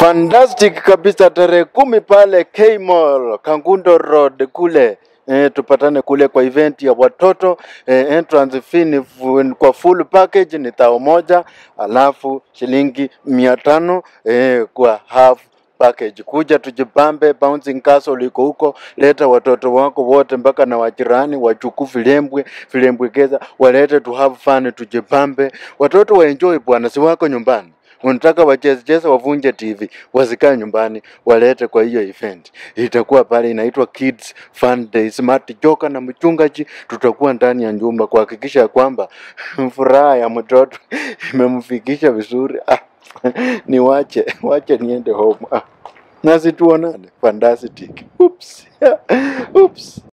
Fantastic kabisa, tarehe 10 pale K-Mall, Kangundo Road kule. Tupatane kule kwa event ya watoto. Entrance fee ni kwa full package ni 1,000, alafu shilingi 500 kwa half package. Kuja tujipambe, bouncing castle liko huko, leta watoto wako wote mpaka na wajirani, wachukue filembwe keza, walete to have fun, tujipambe. Watoto wa enjoy bwana, si wako nyumbani. Unataka wacheze wavunje TV, wasikae nyumbani, walete kwa hiyo event. Itakuwa pale inaitwa Kids Fun Day. Smart Joka na mchungaji tutakuwa ndani ya nyumba kuhakikisha kwamba furaha ya mtoto imemfikisha vizuri. Ni wache niende home. Nasi tuonane. Fantastic. Oops.